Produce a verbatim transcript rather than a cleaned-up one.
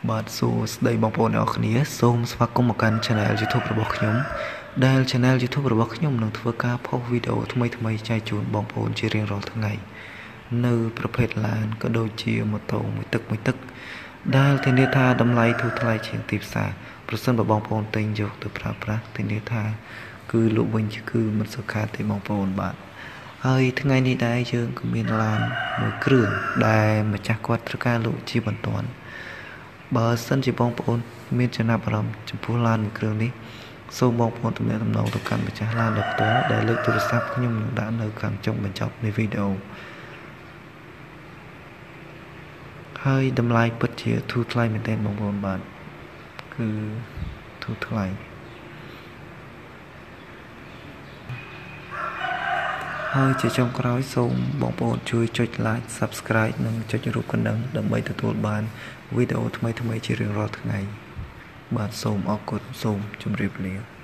បាទសួស្តីបងប្អូនអ្នកគ្នាសូមស្វាគមន៍មកកាន់ Channel YouTube របស់ខ្ញុំដែល Channel YouTube របស់ខ្ញុំនឹងធ្វើការផុសវីដេអូថ្មីៗចែកជូនបងប្អូនជារៀងរាល់ថ្ងៃនៅប្រភេទឡានក៏ដូចជាម៉ូតូមួយទឹកមួយទឹកដែលធានាថាតម្លៃធូរថ្លៃជាងទីផ្សារប្រសិនបើបងប្អូនទិញយកទៅប្រើប្រាស់ធានាថាគឺលក់វិញគឺមិនសុខាទេបងប្អូនបាទហើយថ្ងៃនេះដែរយើងក៏មានឡានមួយគ្រឿងដែលម្ចាស់គាត់ត្រូវការលក់ជាបន្ទាន់បើសិនជាបងប្អូនមានចំណាប់អារម្មណ៍ចំពោះឡានមួយគ្រឿងនេះសូមបងប្អូនទំនាក់ទំនងទៅកាន់ម្ចាស់ឡានដោយផ្ទាល់ដែលលេខទូរស័ព្ទខ្ញុំនឹងដាក់នៅខាងចុងបញ្ចប់នៃវីដេអូហើយតម្លៃពិតជាធូរថ្លៃមែនទែនបងប្អូនបាទគឺធូរថ្លៃហើយជាចុងក្រោយសូមបងប្អូនជួយចុច Like Subscribe និងចុចរូបកណ្ដឹងដើម្បីទទួលបានវីដេអូថ្មីៗជារៀងរាល់ថ្ងៃបាទសូមអរគុណសូមជម្រាបលា